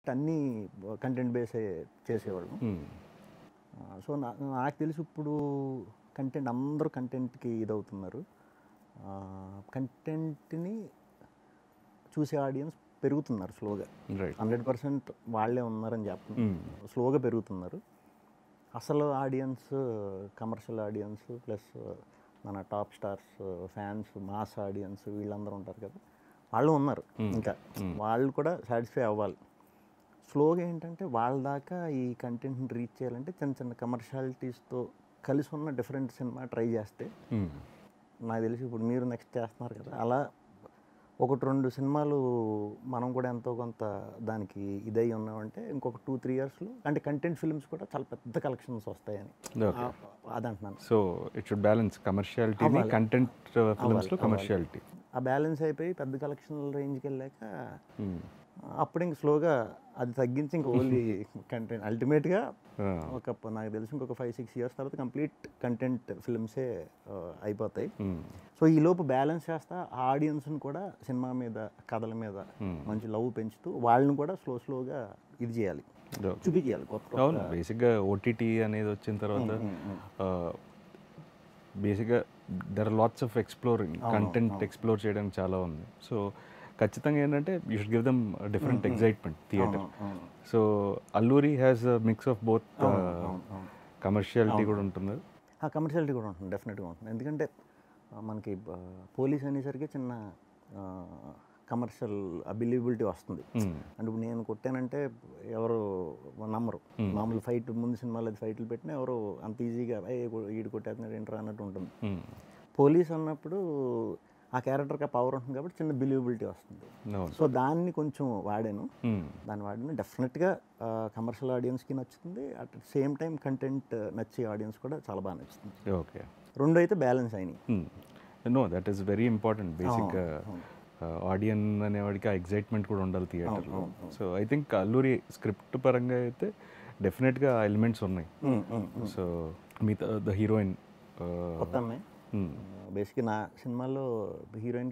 అన్నీ content base చేసేవాళ్ళం. So నాకు తెలిసి ఇప్పుడు కంటెంట్ అందరూ కంటెంట్కి ఇదవుతున్నారు. కంటెంట్ని చూసే ఆడియన్స్ పెరుగుతున్నారు స్లోగా. 100% వాళ్ళే ఉన్నారని చెప్తున్నారు, స్లోగా పెరుగుతున్నారు. అసలు ఆడియన్స్ కమర్షియల్ ఆడియన్స్ ప్లస్ మన top stars fans mass audience వీళ్ళందరూ ఉంటారు కదా, వాళ్ళు ఉన్నారు. ఇంకా వాళ్ళు కూడా సాటిస్ఫై అవ్వాలి. స్లోగా ఏంటంటే వాళ్ళ దాకా ఈ కంటెంట్ని రీచ్ చేయాలంటే చిన్న చిన్న కమర్షియాలిటీస్తో కలిసి ఉన్న డిఫరెంట్ సినిమా ట్రై చేస్తే, నాకు తెలిసి ఇప్పుడు మీరు నెక్స్ట్ చేస్తున్నారు కదా, అలా 1-2 సినిమాలు మనం కూడా ఎంతో కొంత దానికి ఇదై ఉన్నామంటే ఇంకొక 2-3 ఇయర్స్లో అంటే కంటెంట్ ఫిల్మ్స్ కూడా చాలా పెద్ద కలెక్షన్స్ వస్తాయని అదంటున్నాను. So it should balance commerciality content ఫిల్మ్స్లో కమర్షియాలిటీ. ఆ బ్యాలెన్స్ అయిపోయి పెద్ద కలెక్షన్ రేంజ్కి వెళ్ళాక అప్పుడు ఇంక స్లోగా అది తగ్గించి ఇంక ఓన్లీ కంటెంట్ అల్టిమేట్గా నాకు తెలిసి ఇంకొక 5-6 ఇయర్స్ తర్వాత కంప్లీట్ కంటెంట్ ఫిల్మ్సే అయిపోతాయి. సో ఈ లోపు బ్యాలెన్స్ చేస్తా ఆడియన్స్ని కూడా సినిమా మీద కథల మీద మంచి లవ్ పెంచుతూ వాళ్ళని కూడా స్లోగా ఇది చేయాలి, చూపించాలి. అవును, బేసిక్గా ఓటీటీ అనేది వచ్చిన తర్వాత బేసిక్గా there are lots of exploring content explore చేయడానికి చాలా ఉంది. సో ఖచ్చితంగా ఏంటంటే you should give them different excitement theatre. So Alluri has a mix of both, commerciality కూడా ఉంటుంది. కమర్షియాలిటీ కూడా ఉంటుంది, డెఫినెట్గా ఉంటుంది. ఎందుకంటే మనకి పోలీస్ అనేసరికి చిన్న కమర్షియల్ అబిలిబిలిటీ వస్తుంది. అంటే ఇప్పుడు నేను కొట్టానంటే ఎవరు నమ్మరు. మామూలు ఫైట్ ముందు సినిమాలో అది ఫైట్లు పెట్టినా ఎవరు అంత ఈజీగా ఈడు కొట్టేస్తున్నాడు ఏంట్రా అన్నట్టు ఉంటుంది. పోలీస్ అన్నప్పుడు ఆ క్యారెక్టర్కి ఆ పవర్ ఉంటుంది కాబట్టి చిన్న బిలీవబిలిటీ వస్తుంది. సో దాన్ని కొంచెం వాడాను. డెఫినెట్గా కమర్షియల్ ఆడియన్స్కి నచ్చుతుంది, అట్ సేమ్ టైం కంటెంట్ నచ్చే ఆడియన్స్ కూడా చాలా బాగా నచ్చుతుంది. ఓకే, రెండు అయితే బ్యాలెన్స్ అయినాయి. No, that is very important. బేసిక్గా ఆడియన్ అనేవాడికి ఆ ఎగ్జైట్మెంట్ కూడా ఉండాలి థియేటర్లో. So I think Alluri script పరంగా అయితే డెఫినెట్గా ఎలిమెంట్స్ ఉన్నాయి. సో మిగతా ద హీరోయిన్ బేసిక్గా నా సినిమాలో హీరోయిన్కి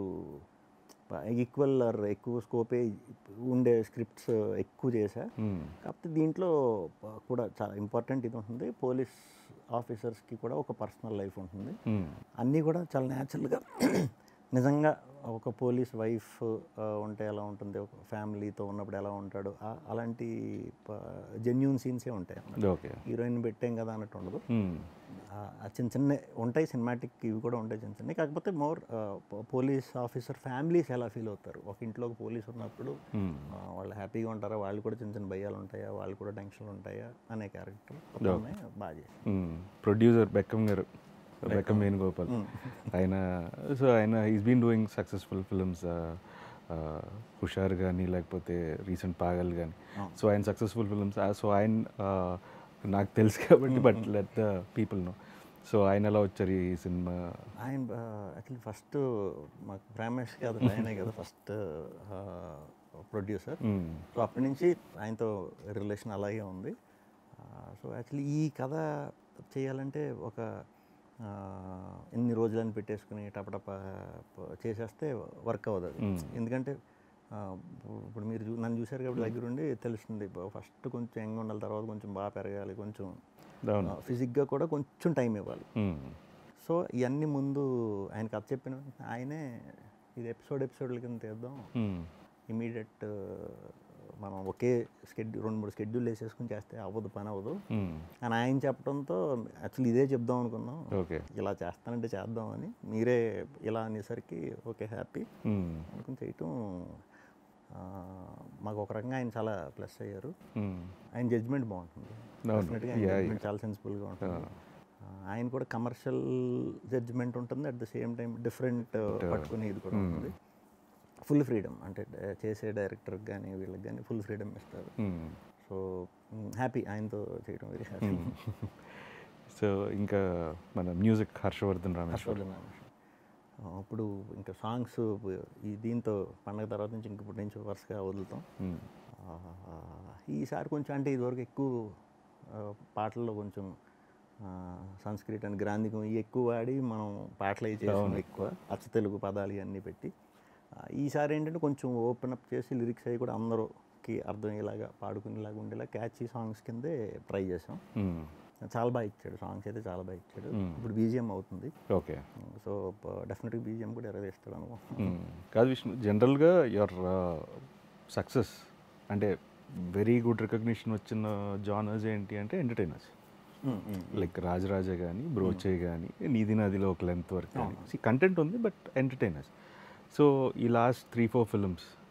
ఎక్కువ స్కోపే ఉండే స్క్రిప్ట్స్ ఎక్కువ చేశా. కాకపోతే దీంట్లో కూడా చాలా ఇంపార్టెంట్ ఇది ఉంటుంది, పోలీస్ ఆఫీసర్స్కి కూడా ఒక పర్సనల్ లైఫ్ ఉంటుంది. అన్నీ కూడా చాలా న్యాచురల్గా నిజంగా ఒక పోలీస్ వైఫ్ ఉంటే ఎలా ఉంటుంది, ఒక ఫ్యామిలీతో ఉన్నప్పుడు ఎలా ఉంటాడు, అలాంటి జెన్యూన్ సీన్సే ఉంటాయి. హీరోయిన్ పెట్టాం కదా అన్నట్టు ఉండదు. చిన్న చిన్న ఉంటాయి, సినిమాటిక్ ఇవి కూడా ఉంటాయి చిన్న చిన్నవి. కాకపోతే మోర్ పోలీస్ ఆఫీసర్ ఫ్యామిలీస్ ఎలా ఫీల్ అవుతారు, ఒక ఇంట్లో ఒక పోలీస్ ఉన్నప్పుడు వాళ్ళు హ్యాపీగా ఉంటారా, వాళ్ళు కూడా చిన్న చిన్న భయాలు ఉంటాయా, వాళ్ళు కూడా టెన్షన్లు ఉంటాయా అనే క్యారెక్టర్ బాగా చేసి. ప్రొడ్యూసర్ బెక్కం వేణుగోపాల్ ఆయన is been doing successful films, Husharu కానీ లేకపోతే రీసెంట్ పాగల్ కానీ. సో ఆయన సక్సెస్ఫుల్ ఫిల్మ్స్. సో ఆయన నాకు తెలుసు కాబట్టి, but let the people know. So ఆయన ఎలా వచ్చారు ఈ సినిమా? ఆయన యాక్చువల్లీ ఫస్ట్ మాకు ప్రైమ్9 కాదు, ఆయనే కదా ఫస్ట్ ప్రొడ్యూసర్. సో అప్పటి నుంచి ఆయనతో రిలేషన్ అలాగే ఉంది. సో యాక్చువల్లీ ఈ కథ చేయాలంటే ఒక ఎన్ని రోజులని పెట్టేసుకుని టపటప చేసేస్తే వర్క్ అవ్వదు అది. ఎందుకంటే ఇప్పుడు మీరు నన్ను చూశారు కాబట్టి దగ్గరుండి తెలుస్తుంది. ఫస్ట్ కొంచెం యంగ్ ఉండాలి, తర్వాత కొంచెం బాగా పెరగాలి, కొంచెం ఫిజిక్గా కూడా కొంచెం టైం ఇవ్వాలి. సో ఇవన్నీ ముందు ఆయన కథ చెప్పిన ఆయనే ఇది ఎపిసోడ్ల కింద తీద్దాం, ఇమీడియట్ మనం ఒకే 2-3 స్కెడ్యూల్ వేసేసుకుని చేస్తే పని అవ్వదు అని ఆయన చెప్పడంతో యాక్చువల్లీ ఇదే చెప్దాం అనుకున్నాం. ఇలా చేస్తానంటే చేద్దామని, మీరే ఇలా అనేసరికి ఓకే హ్యాపీ అనుకుని చేయటం. మాకు ఒక రకంగా ఆయన చాలా ప్లస్ అయ్యారు. ఆయన జడ్జ్మెంట్ బాగుంటుంది, చాలా సెన్సిబుల్గా ఉంటుంది. ఆయన కూడా కమర్షియల్ జడ్జ్మెంట్ ఉంటుంది, at the same time different పట్టుకుని ఇది కూడా ఉంటుంది. ఫుల్ ఫ్రీడమ్, అంటే చేసే డైరెక్టర్కి కానీ వీళ్ళకి కానీ ఫుల్ ఫ్రీడమ్ ఇస్తారు. సో హ్యాపీ ఆయనతో చేయడం, వెరీ హ్యాపీ. సో ఇంకా మన మ్యూజిక్ హర్షవర్ధన్ రామేశ్వర్. అప్పుడు ఇంకా సాంగ్స్ ఈ దీంతో పండగ తర్వాత నుంచి ఇంకప్పుడు నుంచి వరుసగా వదులుతాం. ఈసారి కొంచెం అంటే ఇదివరకు ఎక్కువ పాటల్లో కొంచెం సంస్కృత్ అని గ్రాంధికం ఎక్కువ వాడి మనం పాటలు అవి చేసాం, ఎక్కువ అచ్చ తెలుగు పదాలు ఇవన్నీ పెట్టి. ఈసారి ఏంటంటే కొంచెం ఓపెన్ అప్ చేసి లిరిక్స్ అవి కూడా అందరూ పబ్లిక్కి అర్థమయ్యేలాగా పాడుకునేలాగా ఉండేలా క్యాచీ సాంగ్స్ కిందే ట్రై చేసాం. చాలా బాగా ఇచ్చాడు, సాంగ్స్ అయితే చాలా బాగా ఇచ్చాడు. ఇప్పుడు బీజిఎం అవుతుంది. ఓకే. సో డెఫినెట్గా బీజిఎం కూడా ఇస్తాడు అనుకో. కాదు విష్ణు, జనరల్గా యువర్ సక్సెస్ అంటే వెరీ గుడ్ రికగ్నిషన్ వచ్చిన జానర్స్ ఏంటి అంటే ఎంటర్టైనర్స్. లైక్ రాజరాజ కానీ, బ్రోచే కానీ, నీది నదిలో ఒక లెంత్ వరకు కానీ కంటెంట్ ఉంది, బట్ ఎంటర్టైనర్స్. సో ఈ లాస్ట్ 3-4 ఫిల్మ్స్